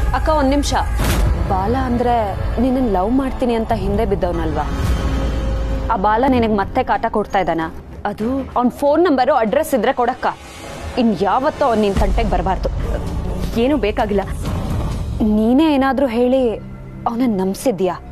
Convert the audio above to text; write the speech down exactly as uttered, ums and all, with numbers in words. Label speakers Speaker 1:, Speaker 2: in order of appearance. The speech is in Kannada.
Speaker 1: ಅಕ್ಕ ಒಂದ್ ನಿಮಿಷ. ಬಾಲ ಅಂದ್ರೆ ನಿನ್ನ ಲವ್ ಮಾಡ್ತೀನಿ ಅಂತ ಹಿಂದೆ ಬಿದ್ದವನಲ್ವಾ? ಆ ಬಾಲ ನಿನಗೆ ಮತ್ತೆ ಕಾಟ ಕೊಡ್ತಾ ಇದ್ದಾನ? ಅದು ಅವ್ನ ಫೋನ್ ನಂಬರು ಅಡ್ರೆಸ್ ಇದ್ರೆ ಕೊಡಕ್ಕ. ಇನ್ ಯಾವತ್ತೂ ಅವ್ನು ನಿನ್ ತಂಟೆಗೆ ಬರಬಾರ್ದು. ಏನು ಬೇಕಾಗಿಲ್ಲ, ನೀನೇ ಏನಾದ್ರೂ ಹೇಳಿ ಅವನನ್ನ ನಂಬಿಸಿದ್ಯಾ?